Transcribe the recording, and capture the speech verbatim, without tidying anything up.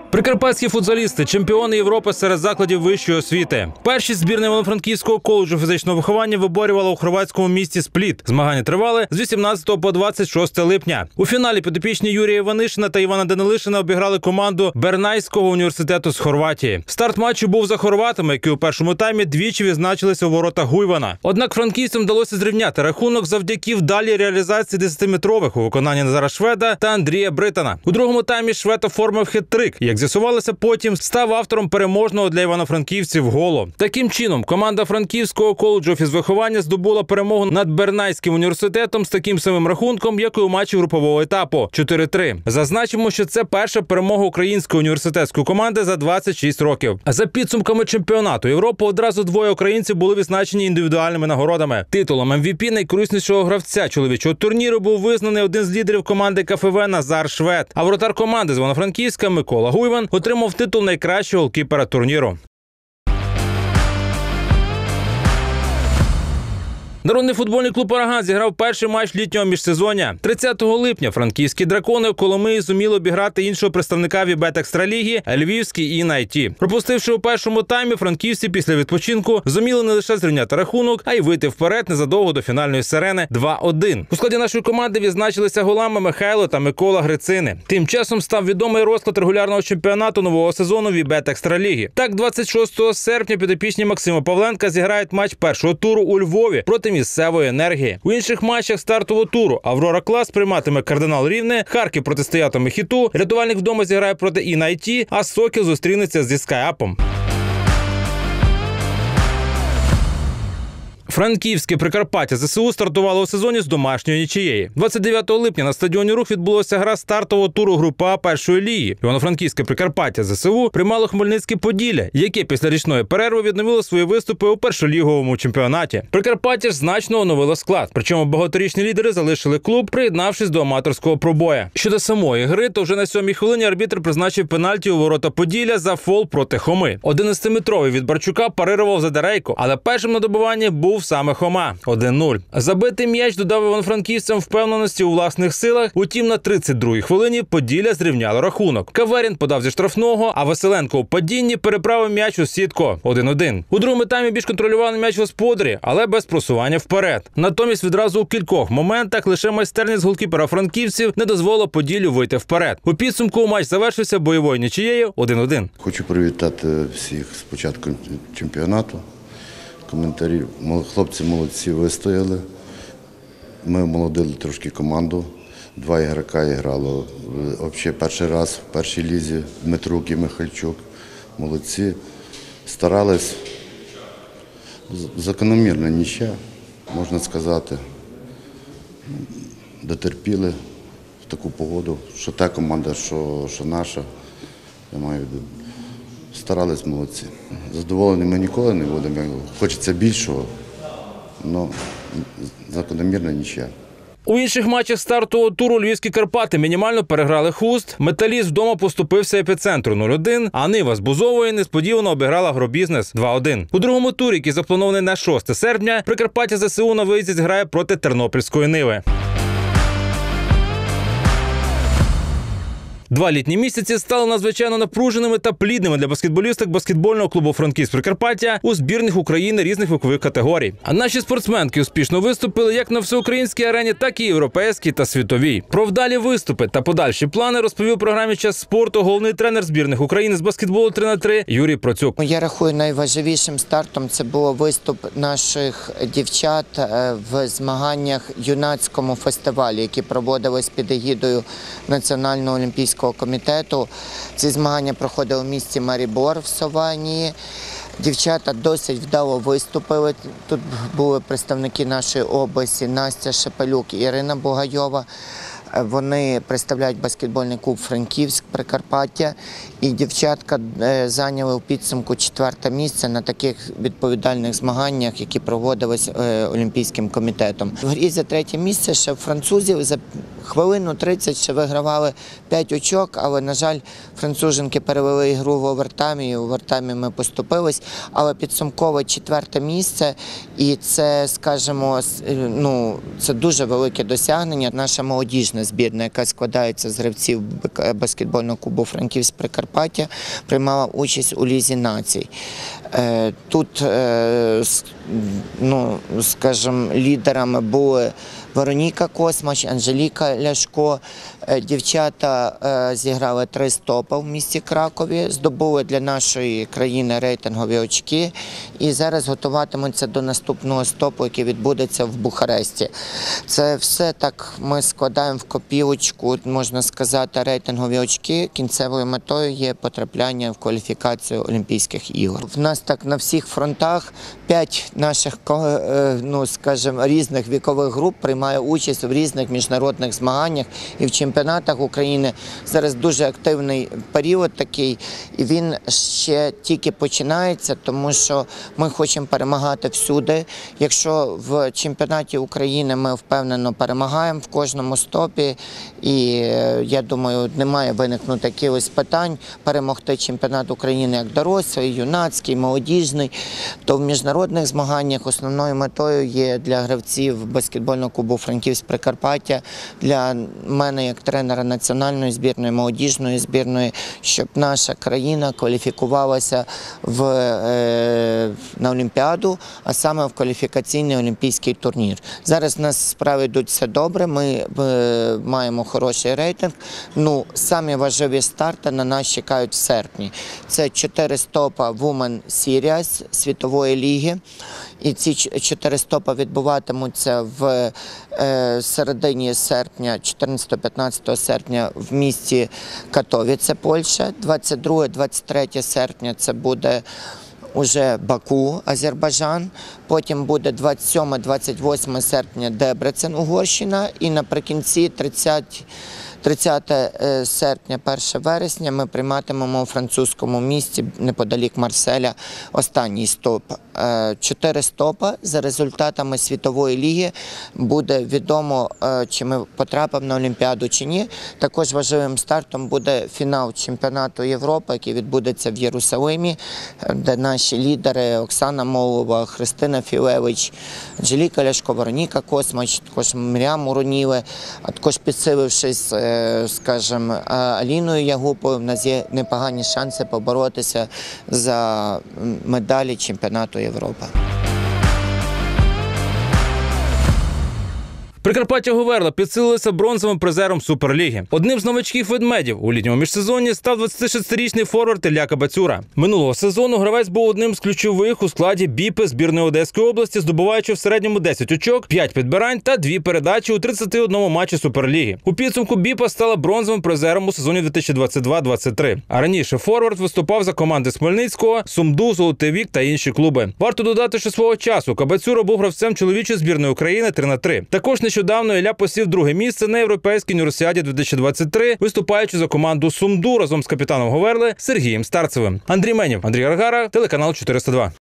Прикарпатські футзалісти – чемпіони Європи серед закладів вищої освіти. Першість збірної Івано-Франківського коледжу фізичного виховання виборювала у хорватському місті Спліт. Змагання тривали з вісімнадцятого по двадцять шосте липня. У фіналі підопічні Юрія Іванишина та Івана Данилишина обіграли команду Бернайського університету з Хорватії. Старт матчу був за хорватами, які у першому таймі двічі відзначилися у воротах Гуйвана. Однак франківцям вдалося зрівняти рахунок завдяки вдалій реалізації десятиметрових у виконанні Назара Шведа та Андрія Британа. У другому таймі Швед оформив хет-трик. Як з'ясувалося потім, став автором переможного для івано-франківців голу. Таким чином, команда Франківського коледжу фізвиховання здобула перемогу над Бернайським університетом з таким самим рахунком, як і у матчі групового етапу – чотири три. Зазначимо, що це перша перемога української університетської команди за двадцять шість років. За підсумками чемпіонату Європи одразу двоє українців були відзначені індивідуальними нагородами. Титулом ем ві пі найкориснішого гравця чоловічого турніру був визнаний один з лідерів команди ка еф ве Назар Швед, а воротар команди з Івано-Франківська Микола Гуйван отримав титул найкращого голкіпера турніру. Народний футбольний клуб «Араган» зіграв перший матч літнього міжсезоння. тридцятого липня франківські дракони в Коломиї зуміли обіграти іншого представника Вібет Екстраліги – львівський ін ай ті. Пропустивши у першому таймі, франківці після відпочинку зуміли не лише зрівняти рахунок, а й вийти вперед незадовго до фінальної сирени два один. У складі нашої команди відзначилися голами Михайло та Микола Грицини. Тим часом став відомий розклад регулярного чемпіонату нового сезону Вібет Екстраліги. Так, двадцять шостого серпня підопічні Максима Павленка зіграють матч першого туру у Львові проти місцевої енергії. У інших матчах стартового туру Аврора Клас прийматиме Кардинал Рівне, Харків протистоятиме Хіту, рятувальник вдома зіграє проти ін ай ті, а Сокіл зустрінеться зі Скайапом. Франківське Прикарпаття зе се у стартувало у сезоні з домашньої нічиєї. двадцять дев'ятого липня на стадіоні «Рух» відбулася гра стартового туру групи А першої ліги. Івано-Франківське Прикарпаття зе се у приймало Хмельницьке Поділля, яке після річної перерви відновило свої виступи у першоліговому чемпіонаті. Прикарпаття ж значно оновило склад, причому багаторічні лідери залишили клуб, приєднавшись до аматорського пробоя. Щодо самої гри, то вже на сьомій хвилині арбітр призначив пенальті у ворота Поділля за фол проти Хоми. одинадцятиметровий від Барчука парирував Задарейко, але першим на добиванні був саме Хома – один нуль. Забитий м'яч додав івано-франківцям впевненості у власних силах, утім на тридцять другій хвилині Поділля зрівняло рахунок. Каверін подав зі штрафного, а Василенко у падінні переправив м'яч у сітку – один один. У другому таймі більш контролювали м'яч господарі, але без просування вперед. Натомість відразу у кількох моментах лише майстерність голкіпера франківців не дозволила Поділлю вийти вперед. У підсумку матч завершився бойовою нічиєю – один один. Хочу привітати всіх з початком чемпіонату. Коментарі. Хлопці молодці вистояли. Ми молодили трошки команду. Два ігрока грало. Взагалі перший раз в першій лізі Дмитрук і Михальчук. Молодці. Старались. Закономірна нічия, можна сказати. Дотерпіли в таку погоду, що та команда, що, що наша. Я маю в виду. Старались, молодці. Задоволені ми ніколи не будемо. Хочеться більшого, але закономірна нічия. У інших матчах стартового туру львівські Карпати мінімально переграли Хуст, Металіст вдома поступився Епіцентру нуль один, а Нива з Бузової несподівано обіграла Агробізнес два один. У другому турі, який запланований на шосте серпня, Прикарпаття зе се у на виїзді зіграє проти Тернопільської Ниви. Два літні місяці стали надзвичайно напруженими та плідними для баскетболісток баскетбольного клубу «Франківськ Прикарпаття» у збірних України різних вікових категорій. А наші спортсменки успішно виступили як на всеукраїнській арені, так і європейській та світовій. Про вдалі виступи та подальші плани розповів у програмі «Час спорту» головний тренер збірних України з баскетболу три на три Юрій Процюк. Я рахую, найважливішим стартом це було виступ наших дівчат в змаганнях юнацькому фестивалі, які проводились під егідою Національного олімпійського комітету. Ці змагання проходили в місті Марібор в Саванії. Дівчата досить вдало виступили. Тут були представники нашої області Настя Шепелюк і Ірина Бугайова. Вони представляють баскетбольний клуб «Франківськ Прикарпаття». І дівчатка зайняли у підсумку четверте місце на таких відповідальних змаганнях, які проводились Олімпійським комітетом. В грі за третє місце ще французів за хвилину тридцять ще вигравали п'ять очок, але, на жаль, француженки перевели ігру в овертаймі, і в овертаймі ми поступились. Але підсумкове четверте місце, і це, скажімо, ну, це дуже велике досягнення. Наша молодіжна молодіжна збірна, яка складається з гравців баскетбольного клубу «Франківськ Прикарпаття», приймала участь у Лізі націй. Тут, ну, скажімо, лідерами були Вероніка Космач, Анжеліка Ляшко. Дівчата зіграли три стопи в місті Кракові, здобули для нашої країни рейтингові очки і зараз готуватимуться до наступного стопу, який відбудеться в Бухаресті. Це все так ми складаємо в копілочку, можна сказати, рейтингові очки. Кінцевою метою є потрапляння в кваліфікацію Олімпійських ігор. В нас так на всіх фронтах п'ять наших, ну, скажімо, різних вікових груп приймає участь в різних міжнародних змаганнях і в чемпіонатах України. Зараз дуже активний період такий, і він ще тільки починається, тому що ми хочемо перемагати всюди. Якщо в чемпіонаті України ми впевнено перемагаємо в кожному стопі, і я думаю, не має виникнути якихось питань перемогти чемпіонат України як дорослий, юнацький, молодіжний, то в міжнародних змаганнях основною метою є для гравців баскетбольного клубу «Франківськ Прикарпаття», для мене як тренера національної збірної, молодіжної збірної, щоб наша країна кваліфікувалася в, е, на Олімпіаду, а саме в кваліфікаційний олімпійський турнір. Зараз у нас справи йдуть все добре, ми е, маємо хороший рейтинг. Ну, самі важливі старти на нас чекають в серпні. Це чотири стопа Women Series світової ліги. І ці чотири стопа відбуватимуться в е, середині серпня, чотирнадцятого-п'ятнадцятого серпня в місті Катовіце, Польща. двадцять друге - двадцять третє серпня це буде уже Баку, Азербайджан. Потім буде двадцять сьоме - двадцять восьме серпня Дебрецен, Угорщина. І наприкінці тридцяте серпня, перше вересня ми прийматимемо у французькому місті неподалік Марселя останній стоп. Чотири стопа за результатами світової ліги буде відомо, чи ми потрапимо на Олімпіаду чи ні. Також важливим стартом буде фінал чемпіонату Європи, який відбудеться в Єрусалимі, де наші лідери Оксана Молова, Христина Філевич, Анжеліка Ляшко, Вероніка Космач, також Мріам Уроніли, а також підсилившись, скажімо, Аліною Ягуповою, в нас є непогані шанси поборотися за медалі чемпіонату Європи. Прикарпаття Говерла підсилилося бронзовим призером Суперліги. Одним з новачків ведмедів у літньому міжсезонні став двадцятишестирічний форвард Ілля Кабацюра. Минулого сезону гравець був одним з ключових у складі БІПи збірної Одеської області, здобуваючи в середньому десять очок, п'ять підбирань та дві передачі у тридцяти одному матчі Суперліги. У підсумку БІПа стала бронзовим призером у сезоні дві тисячі двадцять два - двадцять три. А раніше форвард виступав за команди з Хмельницького, Сумду, Золотий Вік та інші клуби. Варто додати, що свого часу Кабацюра був гравцем чоловічої збірної України три на три. Також нещодавно Ілля посів друге місце на Європейській універсіаді дві тисячі двадцять три, виступаючи за команду Сумду разом з капітаном Говерли Сергієм Старцевим. Андрій Менів, Андрій Аргара, телеканал чотириста два.